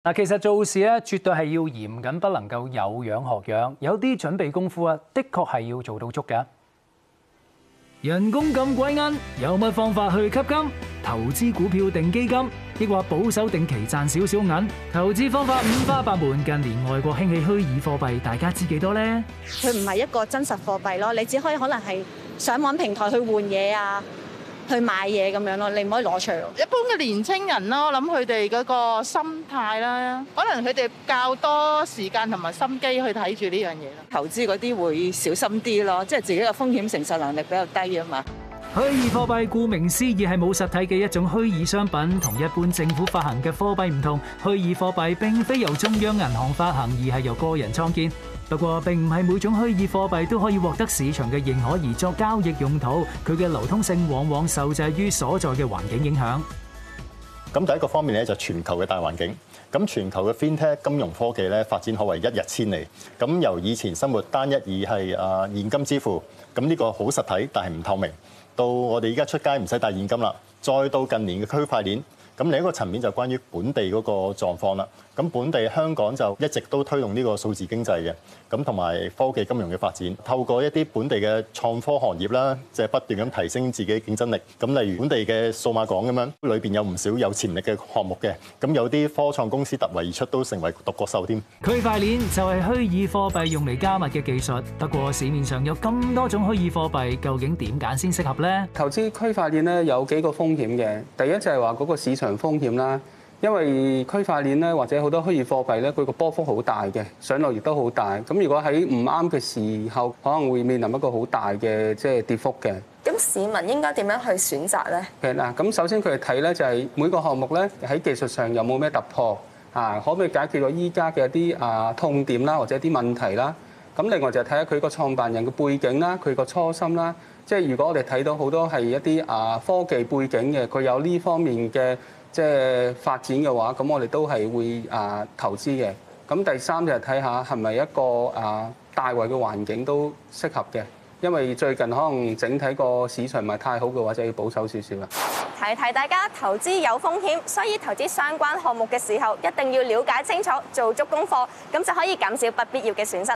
嗱，其實做事咧，絕對係要嚴謹，不能夠有樣學樣。有啲準備功夫啊，的確係要做到足嘅。人工咁鬼奀，有乜方法去吸金？投資股票定基金，抑或保守定期賺少少銀？投資方法五花八門。近年外國興起虛擬貨幣，大家知幾多呢？ 佢唔係一個真實貨幣咯，你只可以可能係上網平台去換嘢啊。去買嘢咁樣咯，你唔可以攞出嚟。 一般嘅年青人咯，我諗佢哋嗰個心態啦，可能佢哋較多時間同埋心機去睇住呢樣嘢咯。 投資嗰啲會小心啲咯，即係自己嘅風險承受能力比較低啊嘛。 虛擬貨幣顧名思義係冇實體嘅一種虛擬商品，同一般政府發行嘅貨幣唔同。虛擬貨幣並非由中央銀行發行，而係由個人創建。不過並唔係每種虛擬貨幣都可以獲得市場嘅認可而作交易用途，佢嘅流通性往往受制於所在嘅環境影響。 咁第一個方面咧就全球嘅大環境。咁全球嘅 FinTech 金融科技咧發展可謂一日千里。咁由以前生活單一以係現金支付，咁呢個好實體但係唔透明，到我哋而家出街唔使帶現金啦，再到近年嘅區塊鏈。咁另一個層面就關於本地嗰個狀況啦。咁本地香港就一直都推動呢個數字經濟嘅，咁同埋科技金融嘅發展，透過一啲本地嘅創科行業啦，即係不斷咁提升自己競爭力。咁例如本地嘅數碼港咁樣，裏邊有唔少有潛力嘅項目嘅，咁有啲科創公司突圍而出，都成為獨角獸添。 區塊鏈就係虛擬貨幣用嚟加密嘅技術，不過市面上有咁多種虛擬貨幣，究竟點揀先適合呢？ 投資區塊鏈咧有幾個風險嘅，第一就係話嗰個市場風險啦。因為區塊鏈咧，或者好多虛擬貨幣咧，佢個波幅好大嘅，上落亦都好大。咁如果喺唔啱嘅時候，可能會面臨一個好大嘅跌幅嘅。 咁市民應該點樣去選擇咧？ 嗱，咁首先佢哋睇咧就係每個項目咧喺技術上有冇咩突破啊？可唔可以解決到依家嘅一啲痛點啦，或者一啲問題啦？咁另外就睇下佢個創辦人嘅背景啦，佢個初心啦。即係如果我哋睇到好多係一啲科技背景嘅，佢有呢方面嘅發展嘅話，咁我哋都係會投資嘅。咁第三就係睇下係咪一個大圍嘅環境都適合嘅，因為最近可能整體個市場唔係太好嘅話，就要保守少少啦。 提提大家，投資有風險，所以投資相關項目嘅時候一定要了解清楚，做足功課，咁就可以減少不必要嘅損失。